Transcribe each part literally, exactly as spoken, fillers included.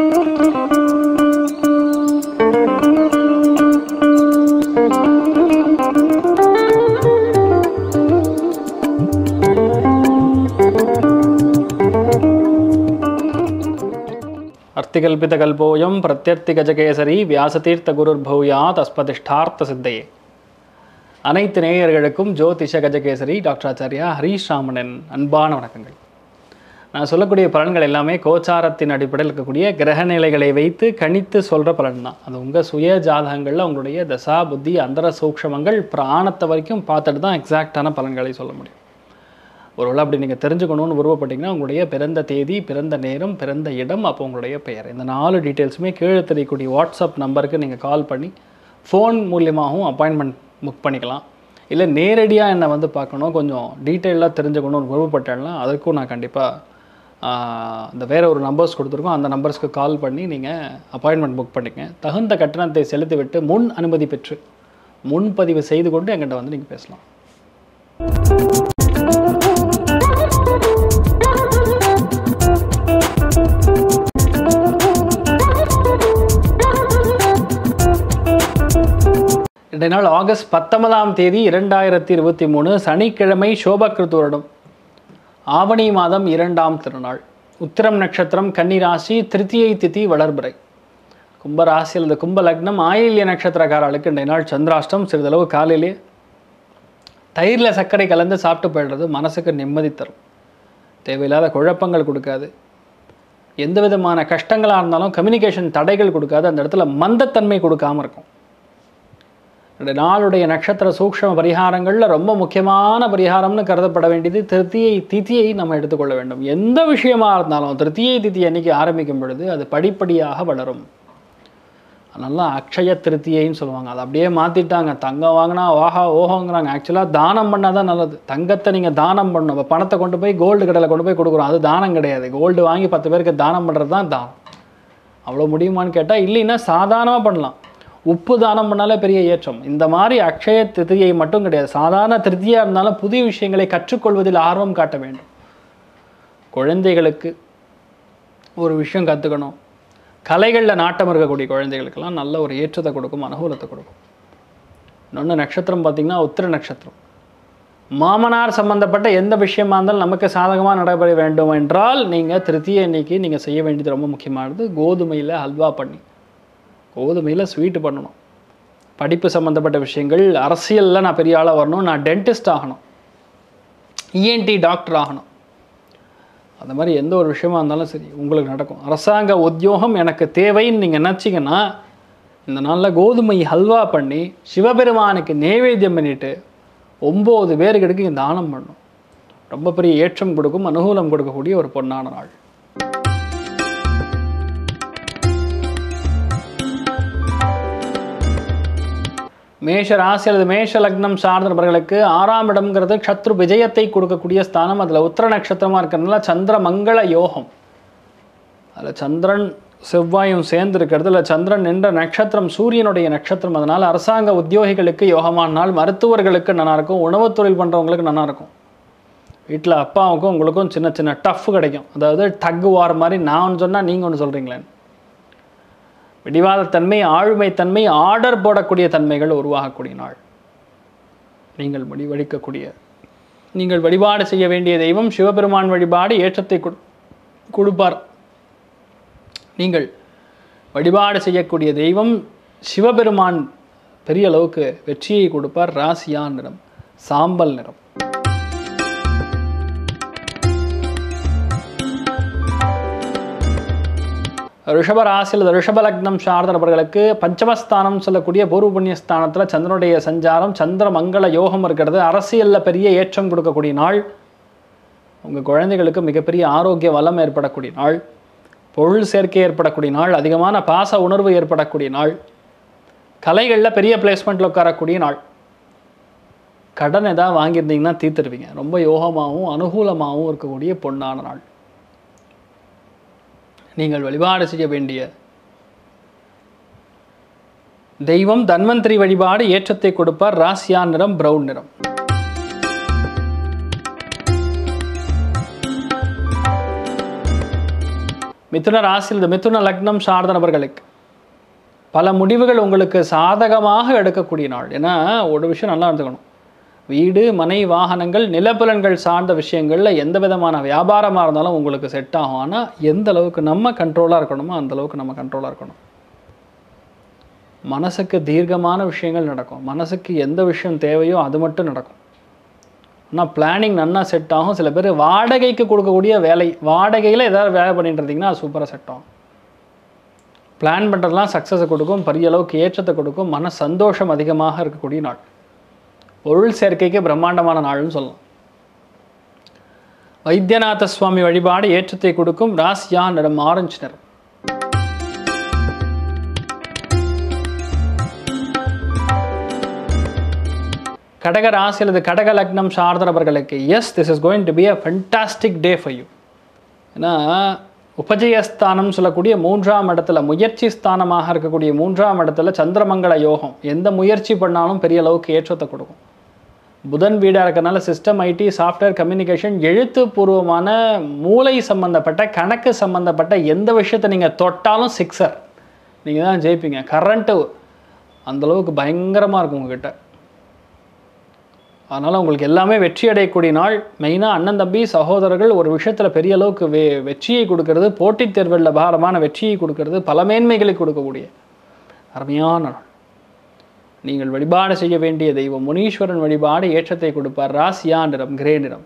अर्तिकल्पितकल्पोऽयं प्रत्यर्ति गजकेसरी व्यासतीर्थ गुरुर्भूयात् अस्मदिष्टार्थ सिद्धये அனைத்து நேயர்களுக்கும் ஜோதிஷ கஜகேசரி டாக்டர் ஆச்சாரியா ஹரீஷ் ராமனின் அன்பான வணக்கங்கள். நான் சொல்லக்கூடிய பலன்கள் எல்லாமே கோச்சாரத்தின் அடிப்படையில் இருக்கக்கூடிய கிரக நிலைகளை வைத்து கணித்து சொல்கிற பலன் தான். அது உங்கள் சுய ஜாதகங்களில் உங்களுடைய தசா புத்தி அந்தர சூக்ஷமங்கள் பிராணத்தை வரைக்கும் பார்த்துட்டு தான் எக்ஸாக்டான பலன்களை சொல்ல முடியும். ஒருவேளை அப்படி நீங்கள் தெரிஞ்சுக்கணும்னு விருப்பப்பட்டீங்கன்னா உங்களுடைய பிறந்த தேதி, பிறந்த நேரம், பிறந்த இடம், அப்போ உங்களுடைய பெயர், இந்த நாலு டீட்டெயில்ஸுமே கீழே தெரியக்கூடிய வாட்ஸ்அப் நம்பருக்கு நீங்கள் கால் பண்ணி ஃபோன் மூலியமாகவும் அப்பாயின்மெண்ட் புக் பண்ணிக்கலாம். இல்லை நேரடியாக என்னை வந்து பார்க்கணும், கொஞ்சம் டீட்டெயிலாக தெரிஞ்சுக்கணும்னு விருப்பப்பட்டேன்னா அதற்கும் நான் கண்டிப்பாக இந்த வேறு ஒரு நம்பர்ஸ் கொடுத்துருக்கோம். அந்த நம்பர்ஸ்க்கு கால் பண்ணி நீங்கள் அப்பாயின்மெண்ட் புக் பண்ணிக்கங்க. தகுந்த கட்டணத்தை செலுத்திவிட்டு முன் அனுமதி பெற்று முன்பதிவு செய்து கொண்டு எங்கிட்ட வந்து நீங்கள் பேசலாம். இன்றைய நாள் ஆகஸ்ட் பத்தொன்பதாம் தேதி இரண்டாயிரத்தி இருபத்தி மூணு சனிக்கிழமை, சோபகிருத்து வருடம், ஆவணி மாதம் இரண்டாம் திருநாள், உத்திரம் நட்சத்திரம், கன்னி ராசி, திருத்தியை திதி, வளர்பிறை, கும்பராசி அல்லது கும்ப லக்னம், ஆயில்ய நட்சத்திரக்காரர்களுக்கு இன்றைய நாள் சந்திராஷ்டம். சிறிதளவு காலையிலே தயிரில் சர்க்கரை கலந்து சாப்பிட்டு போயிடுறது மனசுக்கு நிம்மதி தரும். தேவையில்லாத குழப்பங்கள் கொடுக்காது. எந்த விதமான கஷ்டங்களாக இருந்தாலும் கம்யூனிகேஷன் தடைகள் கொடுக்காது. அந்த இடத்துல மந்தத்தன்மை கொடுக்காமல் இருக்கும். இந்த நாளுடைய நட்சத்திர சூக்ஷ்ம பரிகாரங்களில் ரொம்ப முக்கியமான பரிகாரம்னு கருதப்பட வேண்டியது திருத்தியை திதியை நம்ம எடுத்துக்கொள்ள வேண்டும். எந்த விஷயமாக இருந்தாலும் திருத்தியை திதி அன்னைக்கு ஆரம்பிக்கும் பொழுது அது படிப்படியாக வளரும். அதனால அக்ஷய திருத்தியைன்னு சொல்லுவாங்க. அதை அப்படியே மாற்றிட்டாங்க. தங்கம் வாங்கினா ஓஹா ஓஹோங்கிறாங்க. ஆக்சுவலாக தானம் பண்ணால் தான் நல்லது. தங்கத்தை நீங்கள் தானம் பண்ணணும். இப்போ பணத்தை கொண்டு போய் கோல்டு கடையில் கொண்டு போய் கொடுக்குறோம். அது தானம் கிடையாது. கோல்டு வாங்கி பத்து பேருக்கு தானம் பண்ணுறது தான் தானம். அவ்வளோ முடியுமான்னு கேட்டால் இல்லைன்னா சாதாரணமாக பண்ணலாம். உப்பு தானம் பண்ணாலே பெரிய ஏற்றம். இந்த மாதிரி அக்ஷய திருத்தியை மட்டும் கிடையாது, சாதாரண திருத்தியாக இருந்தாலும் புதிய விஷயங்களை கற்றுக்கொள்வதில் ஆர்வம் காட்ட வேண்டும். குழந்தைகளுக்கு ஒரு விஷயம் கற்றுக்கணும், கலைகளில் நாட்டம் இருக்கக்கூடிய குழந்தைகளுக்கெல்லாம் நல்ல ஒரு ஏற்றத்தை கொடுக்கும், அனுகூலத்தை கொடுக்கும். இன்னொன்று நட்சத்திரம் பார்த்திங்கன்னா உத்திர நட்சத்திரம். மாமனார் சம்பந்தப்பட்ட எந்த விஷயமா இருந்தாலும் நமக்கு சாதகமாக நடைபெற வேண்டும் என்றால் நீங்கள் திருத்தியை இன்னைக்கு நீங்கள் செய்ய வேண்டியது ரொம்ப முக்கியமானது. கோதுமையில் ஹல்வா பண்ணி, கோதுமையில் ஸ்வீட்டு பண்ணணும். படிப்பு சம்மந்தப்பட்ட விஷயங்கள், அரசியலில் நான் பெரிய ஆளாக வரணும், நான் டென்டிஸ்ட் ஆகணும், இஎன்டி டாக்டர் ஆகணும், அந்த மாதிரி எந்த ஒரு விஷயமா இருந்தாலும் சரி உங்களுக்கு நடக்கும். அரசாங்க உத்தியோகம் எனக்கு தேவைன்னு நீங்கள் நினச்சிங்கன்னா இந்த நாளில் கோதுமை ஹல்வா பண்ணி சிவபெருமானுக்கு நைவேத்தியம் பண்ணிவிட்டு ஒம்பது பேருக்கு தானம் பண்ணணும். ரொம்ப பெரிய ஏற்றம் கொடுக்கும், அனுகூலம் கொடுக்கக்கூடிய ஒரு பொன்னான நாள். மேஷ ராசி அல்லது மேஷ லக்னம் சார்ந்த நபர்களுக்கு ஆறாம் இடம்ங்கிறது சத்ரு விஜயத்தை கொடுக்கக்கூடிய ஸ்தானம். அதில் உத்திர நட்சத்திரமாக இருக்கிறதுனால சந்திர மங்கள யோகம். அதில் சந்திரன் செவ்வாயும் சேர்ந்து இருக்கிறது. இல்லை சந்திரன் என்ற நட்சத்திரம் சூரியனுடைய நட்சத்திரம். அதனால் அரசாங்க உத்தியோகிகளுக்கு யோகமான நாள். மருத்துவர்களுக்கு நல்லாயிருக்கும். உணவுத் தொழில் பண்ணுறவங்களுக்கு நல்லாயிருக்கும். வீட்டில் அப்பாவுக்கும் உங்களுக்கும் சின்ன சின்ன டஃப் கிடைக்கும். அதாவது டக் வார் மாதிரி நான் ஒன்று சொன்னால் நீங்கள் ஒன்று சொல்கிறீங்களேன். பிடிவாதத்தன்மை, ஆளுமைத்தன்மை, ஆர்டர் போடக்கூடிய தன்மைகள் உருவாகக்கூடிய நாள். நீங்கள் முடிவெடுக்கக்கூடிய நீங்கள் வழிபாடு செய்ய வேண்டிய தெய்வம் சிவபெருமான் வழிபாடு ஏற்றத்தை கொடுப்பார். நீங்கள் வழிபாடு செய்யக்கூடிய தெய்வம் சிவபெருமான் பெரிய அளவுக்கு வெற்றியை கொடுப்பார். ராசியா நிறம் சாம்பல் நிறம். ரிஷப ராசியில் ரிஷப லக்னம் சார்ந்த நபர்களுக்கு பஞ்சமஸ்தானம் சொல்லக்கூடிய பூர்வ புண்ணியஸ்தானத்தில் சந்திரனுடைய சஞ்சாரம், சந்திர மங்கள யோகம் இருக்கிறது. அரசியலில் பெரிய ஏற்றம் கொடுக்கக்கூடிய நாள். உங்கள் குழந்தைகளுக்கு மிகப்பெரிய ஆரோக்கிய வளம் ஏற்படக்கூடிய நாள். பொருள் சேர்க்கை ஏற்படக்கூடிய நாள். அதிகமான பாச உணர்வு ஏற்படக்கூடிய நாள். கலைகளில் பெரிய பிளேஸ்மெண்ட்டில் உட்காரக்கூடிய நாள். கடன் எதாவது வாங்கியிருந்தீங்கன்னா தீர்த்துருவீங்க. ரொம்ப யோகமாகவும் அனுகூலமாகவும் இருக்கக்கூடிய பொன்னான நாள். நீங்கள் வழிபாடு செய்ய வேண்டிய தெய்வம் தன்வந்திரி வழிபாடு ஏற்றத்தை கொடுப்பார். ராசியா நிறம் பிரவுன் நிறம். மிதுன ராசியில் இந்த மிதுன லக்னம் சார்ந்த நபர்களுக்கு பல முடிவுகள் உங்களுக்கு சாதகமாக எடுக்கக்கூடிய நாள். ஏன்னா ஒரு விஷயம் நல்லா இருந்துக்கணும், வீடு மனை வாகனங்கள் நிலப்புலன்கள் சார்ந்த விஷயங்களில் எந்த விதமான வியாபாரமாக இருந்தாலும் உங்களுக்கு செட் ஆகும். ஆனால் எந்த அளவுக்கு நம்ம கண்ட்ரோலாக இருக்கணுமோ அந்த அளவுக்கு நம்ம கண்ட்ரோலாக இருக்கணும். மனசுக்கு தீர்க்கமான விஷயங்கள் நடக்கும், மனசுக்கு எந்த விஷயம் தேவையோ அது மட்டும் நடக்கும். ஆனால் பிளானிங் நல்லா செட் ஆகும். சில பேர் வாடகைக்கு கொடுக்கக்கூடிய வேலை, வாடகையில் ஏதாவது வேலை பண்ணிட்டு இருந்தீங்கன்னா அது சூப்பராக செட் ஆகும். பிளான் பண்ணுறதுலாம் சக்ஸஸை கொடுக்கும், பெரிய அளவுக்கு ஏற்றத்தை கொடுக்கும், மன சந்தோஷம் அதிகமாக இருக்கக்கூடிய நாள். பொருள் சேர்க்கைக்கு பிரம்மாண்டமான நாள்னு சொல்லலாம். வைத்தியநாத சுவாமி வழிபாடு ஏற்றத்தை கொடுக்கும். ராசியா நிறம் ஆரஞ்சு நிறம். கடக ராசி அல்லது கடக லக்னம் சார்ந்த நபர்களுக்கு yes this is going to be a fantastic day for you. ஏன்னா உபஜயஸ்தானம் சொல்லக்கூடிய மூன்றாம் இடத்துல, முயற்சி ஸ்தானமாக இருக்கக்கூடிய மூன்றாம் இடத்துல சந்திரமங்கல யோகம். எந்த முயற்சி பண்ணாலும் பெரிய அளவுக்கு ஏற்றத்தை கொடுக்கும். புதன் வீடாக இருக்கிறனால சிஸ்டம், ஐடி, சாஃப்ட்வேர், கம்யூனிகேஷன், எழுத்துப்பூர்வமான மூளை சம்பந்தப்பட்ட கணக்கு சம்பந்தப்பட்ட எந்த விஷயத்தை நீங்கள் தொட்டாலும் சிக்ஸர், நீங்கள் தான் ஜெயிப்பீங்க. கரண்ட்டு அந்தளவுக்கு பயங்கரமாக இருக்கும் உங்ககிட்ட. அதனால் உங்களுக்கு எல்லாமே வெற்றி அடையக்கூடிய நாள். மெயினாக அண்ணன் தம்பி சகோதரர்கள் ஒரு விஷயத்தில் பெரிய அளவுக்கு வெ வெற்றியை கொடுக்கறது, போட்டித் தேர்வில் பாரமான வெற்றியை கொடுக்கறது, பல மேன்மைகளை கொடுக்கக்கூடிய அருமையான நாள். நீங்கள் வழிபாடு செய்ய வேண்டிய தெய்வம் முனீஸ்வரன் வழிபாடு ஏற்றத்தை கொடுப்பார். ராசியா நிறம் கிரே நிறம்.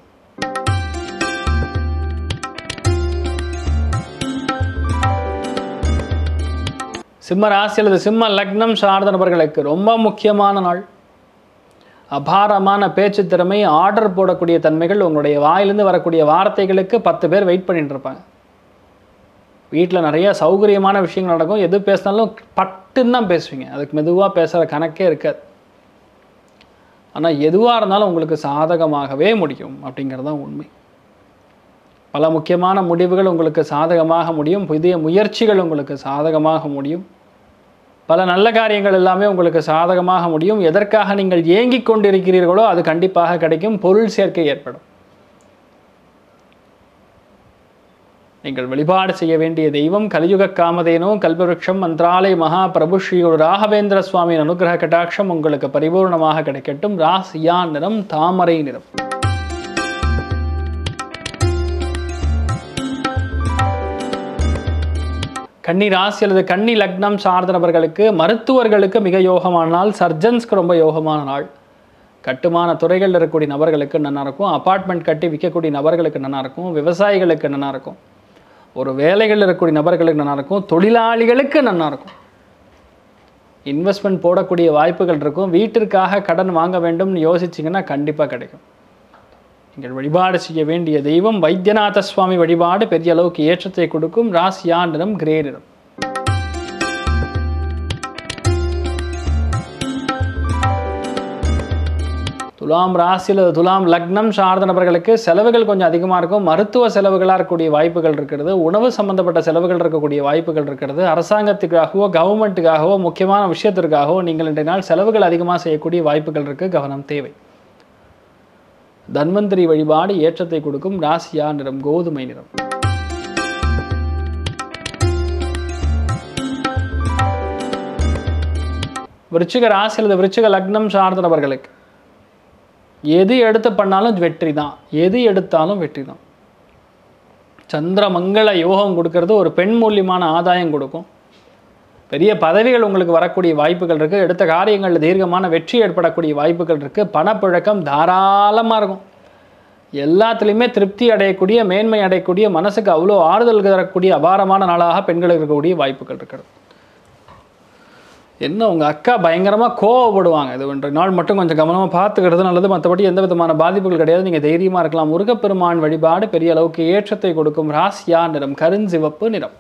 சிம்ம ராசி அல்லது சிம்ம லக்னம் சார்ந்த நபர்களுக்கு ரொம்ப முக்கியமான நாள். அபாரமான பேச்சு திறமை, ஆர்டர் போடக்கூடிய தன்மைகள், உங்களுடைய வாயிலிருந்து வரக்கூடிய வார்த்தைகளுக்கு பத்து பேர் வெயிட் பண்ணிட்டு இருப்பாங்க. வீட்டில் நிறைய சௌகரியமான விஷயங்கள் நடக்கும், எது பேசினாலும் பட்டுன்னு தான் பேசுவீங்க, அதுக்கு மெதுவாக பேசுகிற கணக்கே இருக்காது. ஆனால் எதுவாக இருந்தாலும் உங்களுக்கு சாதகமாகவே முடியும் அப்படிங்கிறது தான் உண்மை. பல முக்கியமான முடிவுகள் உங்களுக்கு சாதகமாக முடியும், புதிய முயற்சிகள் உங்களுக்கு சாதகமாக முடியும், பல நல்ல காரியங்கள் எல்லாமே உங்களுக்கு சாதகமாக முடியும். எதற்காக நீங்கள் ஏங்கிக் கொண்டிருக்கிறீர்களோ அது கண்டிப்பாக கிடைக்கும். பொருள் சேர்க்கை ஏற்படும். நீங்கள் வழிபாடு செய்ய வேண்டிய தெய்வம் கலியுக காமதேனோ கல்பவருஷம் மந்திராலய மகா பிரபு ஸ்ரீ ராகவேந்திர சுவாமியின் அனுகிரக கட்டாட்சம் உங்களுக்கு பரிபூர்ணமாக கிடைக்கட்டும். ராசியா நிறம் தாமரை நிறம். கன்னி ராசி அல்லது கன்னி லக்னம் சார்ந்த நபர்களுக்கு மருத்துவர்களுக்கு மிக யோகமான நாள். சர்ஜன்ஸ்க்கு ரொம்ப யோகமான நாள். கட்டுமான துறைகளில் இருக்கக்கூடிய நபர்களுக்கு நல்லா இருக்கும். அப்பார்ட்மெண்ட் கட்டி விற்கக்கூடிய நபர்களுக்கு நல்லா இருக்கும். விவசாயிகளுக்கு நல்லா இருக்கும். ஒரு வேலைகளில் இருக்கக்கூடிய நபர்களுக்கு நல்லா இருக்கும். தொழிலாளிகளுக்கு நல்லா இருக்கும். இன்வெஸ்ட்மெண்ட் போடக்கூடிய வாய்ப்புகள் இருக்கும். வீட்டிற்காக கடன் வாங்க வேண்டும்னு யோசிச்சிங்கன்னா கண்டிப்பாக கிடைக்கும். நீங்கள் வழிபாடு செய்ய வேண்டிய தெய்வம் வைத்தியநாத சுவாமி வழிபாடு பெரிய அளவுக்கு ஏற்றத்தை கொடுக்கும். ராசியா நிறம் கிரே நிறம். துலாம் ராசியில் துலாம் லக்னம் சார்ந்த நபர்களுக்கு செலவுகள் கொஞ்சம் அதிகமாக இருக்கும். மருத்துவ செலவுகளாக இருக்கக்கூடிய வாய்ப்புகள் இருக்கிறது. உணவு சம்பந்தப்பட்ட செலவுகள் இருக்கக்கூடிய வாய்ப்புகள் இருக்கிறது. அரசாங்கத்துக்காகவோ கவர்மெண்ட்டுக்காகவோ முக்கியமான விஷயத்திற்காகவோ நீங்கள் இன்றைய நாள் செலவுகள் அதிகமாக செய்யக்கூடிய வாய்ப்புகள் இருக்குது. கவனம் தேவை. தன்வந்திரி வழிபாடு ஏற்றத்தை கொடுக்கும். ராசியா நிறம் கோதுமை நிறம். விருச்சிக ராசி அல்லது விருச்சிக லக்னம் சார்ந்த நபர்களுக்கு எது எடுத்து பண்ணாலும் வெற்றி தான். எது எடுத்தாலும் வெற்றி தான். சந்திர மங்கள யோகம் கொடுக்கறது, ஒரு பெண் மூலியமான ஆதாயம் கொடுக்கும். பெரிய பதவிகள் உங்களுக்கு வரக்கூடிய வாய்ப்புகள் இருக்குது. எடுத்த காரியங்களில் தீர்க்கமான வெற்றி ஏற்படக்கூடிய வாய்ப்புகள் இருக்குது. பணப்புழக்கம் தாராளமாக இருக்கும். எல்லாத்துலேயுமே திருப்தி அடையக்கூடிய, மேன்மை அடையக்கூடிய, மனசுக்கு அவ்வளோ ஆறுதல் தரக்கூடிய அபாரமான நாளாக பெண்களுக்கு இருக்கக்கூடிய வாய்ப்புகள் இருக்கிறது. என்ன உங்கள் அக்கா பயங்கரமாக கோவப்படுவாங்க. இது ஒன்று நாள் மட்டும் கொஞ்சம் கவனமாக பார்த்துக்கிறது நல்லது. மற்றபடி எந்த விதமான பாதிப்புகள் கிடையாது. நீங்கள் தைரியமாக இருக்கலாம். முருகப்பெருமான் வழிபாடு பெரிய அளவுக்கு ஏற்றத்தை கொடுக்கும். ராசியா நிறம் கருஞ்சிவப்பு நிறம்.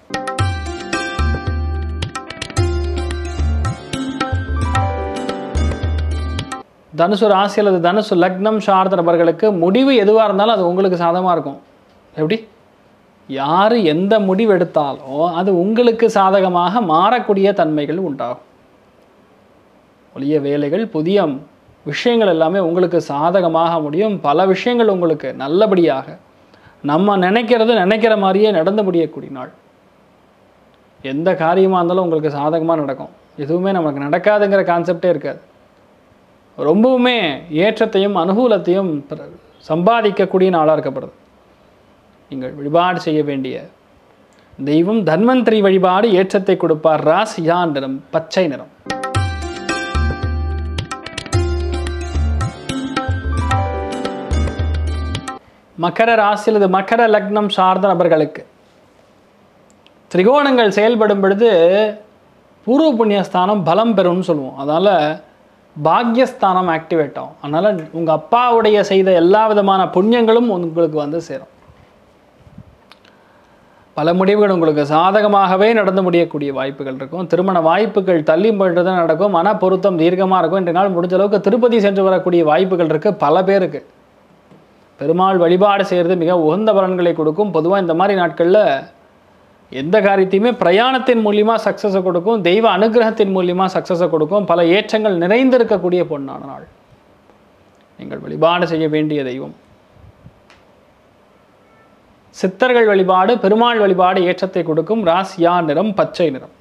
தனுசு ராசி அல்லது தனுசு லக்னம் சார்ந்த நபர்களுக்கு முடிவு எதுவாக இருந்தாலும் அது உங்களுக்கு சாதகமாக இருக்கும். எப்படி? யார் எந்த முடிவு எடுத்தாலும் அது உங்களுக்கு சாதகமாக மாறக்கூடிய தன்மைகள் உண்டாகும். ஒளிய வேலைகள், புதிய விஷயங்கள் எல்லாமே உங்களுக்கு சாதகமாக முடியும். பல விஷயங்கள் உங்களுக்கு நல்லபடியாக நம்ம நினைக்கிறது நினைக்கிற மாதிரியே நடந்து முடியக்கூடிய நாள். எந்த காரியமாக இருந்தாலும் உங்களுக்கு சாதகமாக நடக்கும். எதுவுமே நமக்கு நடக்காதுங்கிற கான்செப்டே இருக்காது. ரொம்பவுமே ஏற்றத்தையும் அனுகூலத்தையும் சம்பாதிக்கக்கூடிய நாளாக இருக்கப்படுது. நீங்கள் வழிபாடு செய்ய வேண்டிய தெய்வம் தன்வந்திரி வழிபாடு ஏற்றத்தை கொடுப்பார். ராசியா நிறம் பச்சை நிறம். மகர ராசி அல்லது மகர லக்னம் சார்ந்த நபர்களுக்கு திரிகோணங்கள் செயல்படும் பொழுது பூர்வ புண்ணியஸ்தானம் பலம் பெறும்னு சொல்லுவோம். அதனால் பாக்யஸ்தானம் ஆக்டிவேட் ஆகும். அதனால் உங்கள் அப்பாவுடைய செய்த எல்லா விதமான புண்ணியங்களும் உங்களுக்கு வந்து சேரும். பல முடிவுகள் உங்களுக்கு சாதகமாகவே நடந்து முடியக்கூடிய வாய்ப்புகள் இருக்கும். திருமண வாய்ப்புகள் தள்ளி போய்ட்டு தான் நடக்கும். மன பொருத்தம் தீர்க்கமாக இருக்கும். இன்றைய நாள் முடிஞ்ச அளவுக்கு திருப்பதி சென்று வரக்கூடிய வாய்ப்புகள் இருக்குது பல பேருக்கு. பெருமாள் வழிபாடு செய்கிறது மிக உகந்த பலன்களை கொடுக்கும். பொதுவாக இந்த மாதிரி நாட்களில் எந்த காரியத்தையுமே பிரயாணத்தின் மூலியமாக சக்ஸஸை கொடுக்கும். தெய்வ அனுகிரகத்தின் மூலியமாக சக்ஸஸை கொடுக்கும். பல ஏற்றங்கள் நிறைந்திருக்கக்கூடிய பொன்னான நாள். நீங்கள் வழிபாடு செய்ய வேண்டிய தெய்வம் சித்தர்கள் வழிபாடு, பெருமாள் வழிபாடு ஏற்றத்தை கொடுக்கும். ராசியா நிறம் பச்சை நிறம்.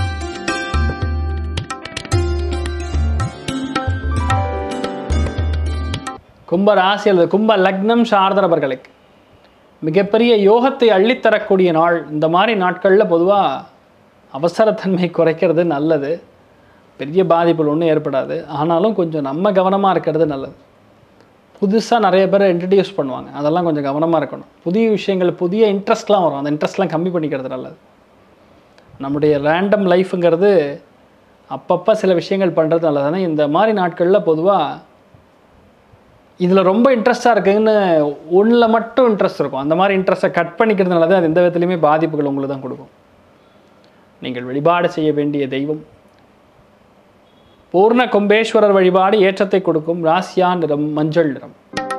கும்ப ராசி அல்லது கும்ப லக்னம் சார்ந்த நபர்களுக்கு மிகப்பெரிய யோகத்தை அள்ளித்தரக்கூடிய நாள். இந்த மாதிரி நாட்களில் பொதுவாக அவசரத்தன்மை குறைக்கிறது நல்லது. பெரிய பாதிப்புகள் ஒன்றும் ஏற்படாது. ஆனாலும் கொஞ்சம் நம்ம கவனமாக இருக்கிறது நல்லது. புதுசாக நிறைய பேர் இன்ட்ரடியூஸ் பண்ணுவாங்க, அதெல்லாம் கொஞ்சம் கவனமாக இருக்கணும். புதிய விஷயங்கள், புதிய இன்ட்ரெஸ்ட்லாம் வரும். அந்த இன்ட்ரெஸ்ட்லாம் கம்மி பண்ணிக்கிறது நல்லது. நம்முடைய ரேண்டம் லைஃப்புங்கிறது அப்பப்போ சில விஷயங்கள் பண்ணுறது நல்லது. ஆனால் இந்த மாதிரி நாட்களில் பொதுவாக இதில் ரொம்ப இன்ட்ரெஸ்ட்டாக இருக்குதுன்னு ஒன்றில் மட்டும் இன்ட்ரெஸ்ட் இருக்கும். அந்த மாதிரி இன்ட்ரெஸ்ட்டை கட் பண்ணிக்கிறது நல்லது. அது எந்த விதத்துலையுமே பாதிப்புகள் உங்களுக்கு தான் கொடுக்கும். நீங்கள் வழிபாடு செய்ய வேண்டிய தெய்வம் பூர்ண கும்பேஸ்வரர் வழிபாடு ஏற்றத்தை கொடுக்கும். ராசியா நிறம் மஞ்சள் நிறம்.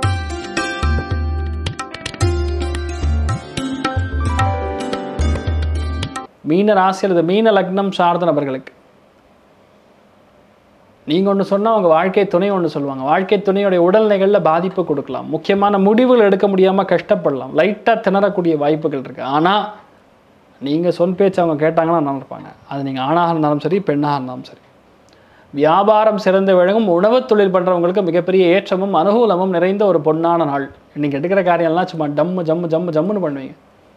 மீன ராசி அல்லது மீன லக்னம் சார்ந்த நபர்களுக்கு நீங்கள் ஒன்று சொன்னால் உங்கள் வாழ்க்கை துணை ஒன்று சொல்லுவாங்க. வாழ்க்கை துணையுடைய உடல்நிலைகளில் பாதிப்பு கொடுக்கலாம். முக்கியமான முடிவுகள் எடுக்க முடியாமல் கஷ்டப்படலாம். லைட்டாக திணறக்கூடிய வாய்ப்புகள் இருக்குது. ஆனால் நீங்கள் சொல் பேச்சு அவங்க கேட்டாங்கன்னா நல்லா இருப்பாங்க. அது நீங்கள் ஆணாக இருந்தாலும் சரி, பெண்ணாக இருந்தாலும் சரி. வியாபாரம் சிறந்து விளங்கும். உணவு தொழில் பண்ணுறவங்களுக்கு மிகப்பெரிய ஏற்றமும் அனுகூலமும் நிறைந்த ஒரு பொன்னான நாள். இன்றைக்கி எடுக்கிற காரியம்லாம் சும்மா டம்மு ஜம்மு ஜம்மு ஜம்முன்னு பண்ணுவீங்க.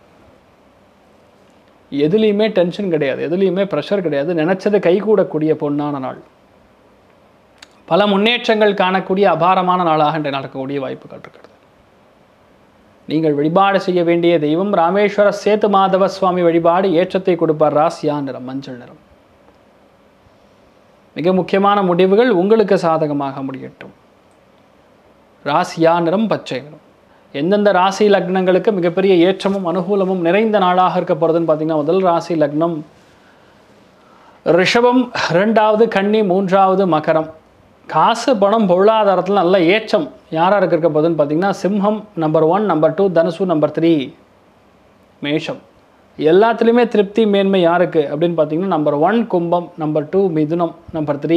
எதுலேயுமே டென்ஷன் கிடையாது, எதுலேயுமே ப்ரெஷர் கிடையாது. நினச்சது கைகூடக்கூடிய பொன்னான நாள். பல முன்னேற்றங்கள் காணக்கூடிய அபாரமான நாளாக இன்று நடக்கக்கூடிய வாய்ப்புகள் இருக்கிறது. நீங்கள் வழிபாடு செய்ய வேண்டிய தெய்வம் ராமேஸ்வர சேத்து மாதவ சுவாமி வழிபாடு ஏற்றத்தை கொடுப்பார். ராசியா நிறம் மஞ்சள் நிறம். மிக முக்கியமான முடிவுகள் உங்களுக்கு சாதகமாக முடியட்டும். ராசியா நிறம் பச்சை நிறம். எந்தெந்த ராசி லக்னங்களுக்கு மிகப்பெரிய ஏற்றமும் அனுகூலமும் நிறைந்த நாளாக இருக்க போகிறதுன்னு பார்த்தீங்கன்னா, முதல் ராசி லக்னம் ரிஷபம், ரெண்டாவது கன்னி, மூன்றாவது மகரம். காசு பணம் பொருளாதாரத்தில் நல்ல ஏற்றம் யாராருக்கு இருக்க போகுதுன்னு பார்த்தீங்கன்னா, சிம்ஹம் நம்பர் ஒன், நம்பர் டூ தனுசு, நம்பர் த்ரீ மேஷம். எல்லாத்துலேயுமே திருப்தி மேன்மை யாருக்கு அப்படின்னு பார்த்தீங்கன்னா, நம்பர் ஒன் கும்பம், நம்பர் டூ மிதுனம், நம்பர் த்ரீ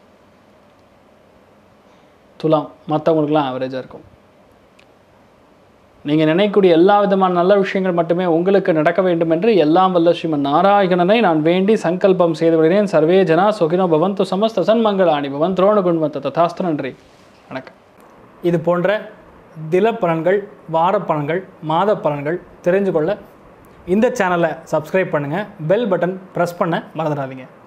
துலாம். மற்றவங்களுக்குலாம் ஆவரேஜாக இருக்கும். நீங்கள் நினைக்கக்கூடிய எல்லா விதமான நல்ல விஷயங்கள் மட்டுமே உங்களுக்கு நடக்க வேண்டும் என்று எல்லாம் வல்ல ஸ்ரீமன் நாராயணனை நான் வேண்டி சங்கல்பம் செய்து விடுகிறேன். சர்வே ஜனா சுகினோ பவந்து சமஸ்த சன்மங்களாணி பவன் துரோண குண்வந்த ததாஸ்து. நன்றி, வணக்கம். இது போன்ற தில பலன்கள், வார பலன்கள், மாத பலன்கள் தெரிஞ்சு கொள்ள இந்த சேனலை சப்ஸ்கிரைப் பண்ணுங்கள். பெல் பட்டன் ப்ரெஸ் பண்ண மறந்துடாதீங்க.